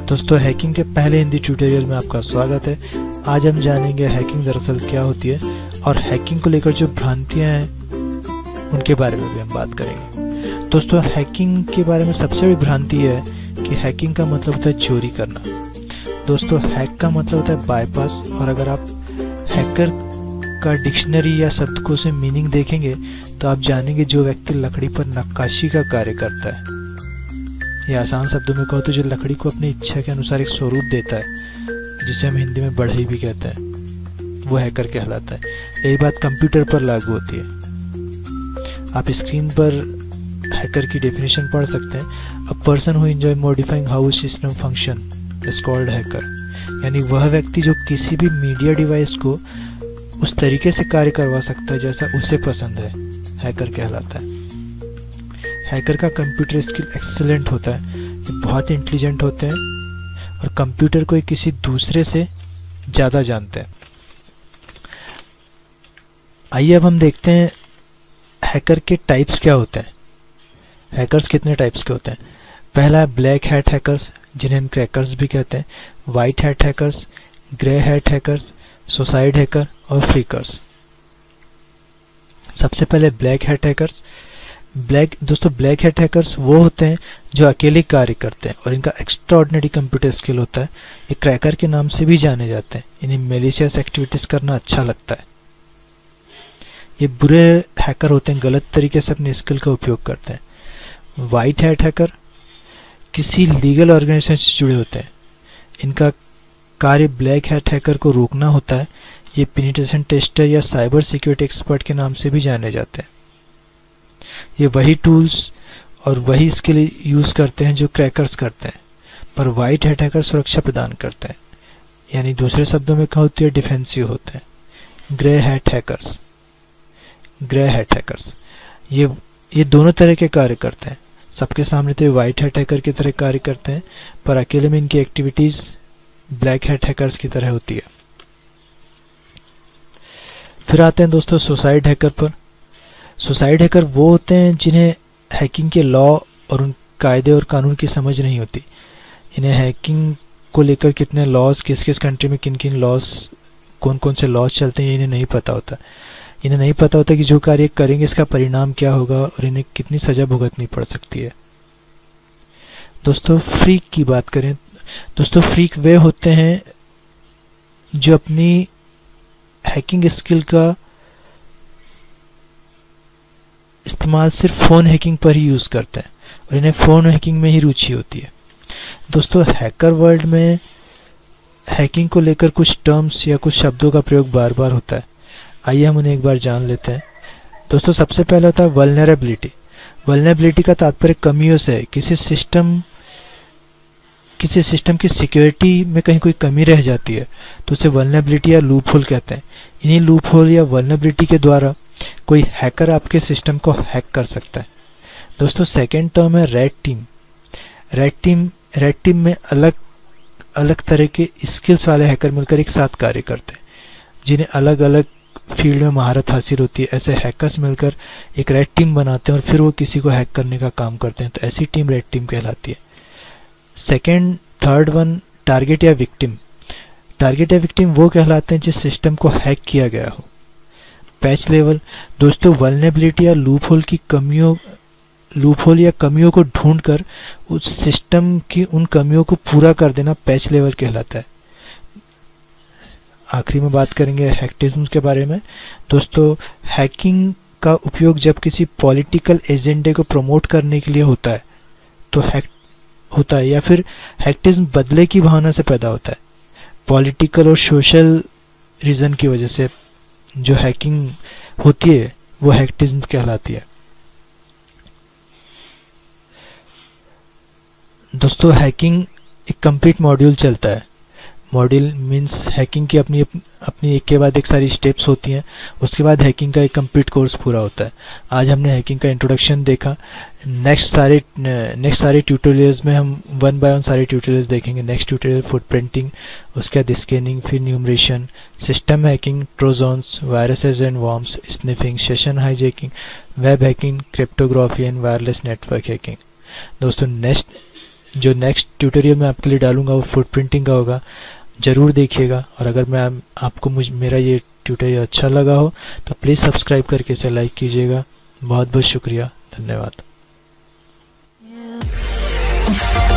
दोस्तों हैकिंग के पहले हिंदी ट्यूटोरियल में आपका स्वागत है। आज हम जानेंगे हैकिंग दरअसल क्या होती है और हैकिंग को लेकर जो भ्रांतियां हैं उनके बारे में भी हम बात करेंगे। दोस्तों हैकिंग के बारे में सबसे बड़ी भ्रांति है कि हैकिंग का मतलब होता है चोरी करना। दोस्तों हैक का मतलब होता है बाईपास, और अगर आप हैकर का डिक्शनरी या शब्दकोश से मीनिंग देखेंगे तो आप जानेंगे जो व्यक्ति लकड़ी पर नक्काशी का कार्य करता है, या आसान शब्दों में कहो तो जो लकड़ी को अपनी इच्छा के अनुसार एक स्वरूप देता है, जिसे हम हिंदी में बढ़ई भी कहते हैं, वो हैकर कहलाता है। यही बात कंप्यूटर पर लागू होती है। आप स्क्रीन पर हैकर की डेफिनेशन पढ़ सकते हैं। A person who enjoy modifying how system function is called hacker. यानी वह व्यक्ति जो किसी भी मीडिया डिवाइस को उस तरीके से कार्य करवा सकता है जैसा उसे पसंद है, हैकर कहलाता है। हैकर का कंप्यूटर स्किल एक्सीलेंट होता है, ये बहुत इंटेलिजेंट होते हैं और कंप्यूटर को किसी दूसरे से ज़्यादा जानते हैं। आइए अब हम देखते हैं हैकर के टाइप्स क्या होते हैं। हैकर्स कितने टाइप्स के होते हैं। पहला है ब्लैक हैट हैकर्स, जिन्हें हम क्रैकर्स भी कहते हैं, white hat hackers, grey hat hackers, suicide hacker और फ्रीकर्स। सबसे पहले ब्लैक हैट हैकर्स। दोस्तों ब्लैक हैट हैकर्स वो होते हैं जो अकेले कार्य करते हैं और इनका एक्स्ट्राऑर्डिनरी कंप्यूटर स्किल होता है। ये क्रैकर के नाम से भी जाने जाते हैं। इन्हें मैलिशियस एक्टिविटीज करना अच्छा लगता है। ये बुरे हैकर होते हैं, गलत तरीके से अपने स्किल का उपयोग करते हैं। वाइट हैट हैकर किसी लीगल ऑर्गेनाइजेशन से जुड़े होते हैं। इनका कार्य ब्लैक हैट हैकर को रोकना होता है। ये पेनिट्रेशन टेस्टर या साइबर सिक्योरिटी एक्सपर्ट के नाम से भी जाने जाते हैं। ये वही टूल्स और वही स्किल यूज करते हैं जो क्रैकर्स करते हैं, पर वाइट हैट हैकर सुरक्षा प्रदान करते हैं, यानी दूसरे शब्दों में क्या होती है, डिफेंसिव होते हैं। ग्रे हैट हैकर्स ये दोनों तरह के कार्य करते हैं। सबके सामने तो वाइट हैट हैकर की तरह कार्य करते हैं, पर अकेले में इनकी एक्टिविटीज ब्लैक हैट हैकर्स की तरह होती है। फिर आते हैं दोस्तों सुसाइड हैकर पर। सुसाइड हैकर वो होते हैं जिन्हें हैकिंग के लॉ और उन कायदे और कानून की समझ नहीं होती। इन्हें हैकिंग को लेकर कितने लॉज, किस किस कंट्री में किन किन लॉज, कौन कौन से लॉज चलते हैं, इन्हें नहीं पता होता। इन्हें नहीं पता होता कि जो कार्य करेंगे इसका परिणाम क्या होगा और इन्हें कितनी सजा भुगतनी पड़ सकती है। दोस्तों फ्रीक की बात करें, दोस्तों फ्रीक वे होते हैं जो अपनी हैकिंग स्किल का इस्तेमाल सिर्फ फोन हैकिंग पर ही यूज करते हैं और इन्हें फोन हैकिंग में ही रुचि होती है। दोस्तों हैकर वर्ल्ड में हैकिंग को लेकर कुछ टर्म्स या कुछ शब्दों का प्रयोग बार बार होता है। आइए हम उन्हें एक बार जान लेते हैं। दोस्तों सबसे पहले होता है वल्नरेबिलिटी। वल्नरेबिलिटी का तात्पर्य कमियों से है। किसी सिस्टम की सिक्योरिटी में कहीं कोई कमी रह जाती है तो उसे वल्नरेबिलिटी या लूप होल कहते हैं। इन्हीं लूप होल या वल्नरेबिलिटी के द्वारा कोई हैकर आपके सिस्टम को हैक कर सकता है। दोस्तों सेकेंड टर्म है रेड टीम। रेड टीम में अलग अलग तरह के स्किल्स वाले हैकर मिलकर एक साथ कार्य करते हैं, जिन्हें अलग अलग फील्ड में महारत हासिल होती है। ऐसे हैकर्स मिलकर एक रेड टीम बनाते हैं और फिर वो किसी को हैक करने का काम करते हैं, तो ऐसी टीम रेड टीम कहलाती है। सेकेंड थर्ड वन टारगेट या विक्टिम। टारगेट या विक्टिम वो कहलाते हैं जिस सिस्टम को हैक किया गया हो। Patch level. दोस्तों वल्नरेबिलिटी या लूप होल या कमियों को ढूंढकर उस सिस्टम की उन कमियों को पूरा कर देना पैच लेवल कहलाता है। आखिरी में बात करेंगे हैकटिज्म के बारे में। दोस्तों हैकिंग का उपयोग जब किसी पॉलिटिकल एजेंडे को प्रमोट करने के लिए होता है तो होता है, या फिर हैकटिज्म बदले की भावना से पैदा होता है। पॉलिटिकल और सोशल रीजन की वजह से जो हैकिंग होती है वो हैकटिज्म कहलाती है। दोस्तों हैकिंग एक कंप्लीट मॉड्यूल चलता है। मॉड्यूल मीन्स हैकिंग की अपनी एक के बाद एक सारी स्टेप्स होती हैं, उसके बाद हैकिंग का एक कंप्लीट कोर्स पूरा होता है। आज हमने हैकिंग का इंट्रोडक्शन देखा। नेक्स्ट सारे ट्यूटोरियल्स में हम वन बाय वन सारे ट्यूटोरियल्स देखेंगे। नेक्स्ट ट्यूटोरियल फुटप्रिंटिंग, उसके बाद स्कैनिंग, फिर enumeration, system hacking, trojans, viruses and worms, sniffing, session hijacking, web hacking, cryptography and wireless network hacking. दोस्तों नेक्स्ट जो नेक्स्ट ट्यूटोरियल मैं आपके लिए डालूंगा वो फुट प्रिंटिंग का होगा, ज़रूर देखिएगा। और अगर आपको मेरा ये ट्यूटोरियल अच्छा लगा हो तो प्लीज़ सब्सक्राइब करके इसे लाइक कीजिएगा। बहुत बहुत शुक्रिया, धन्यवाद।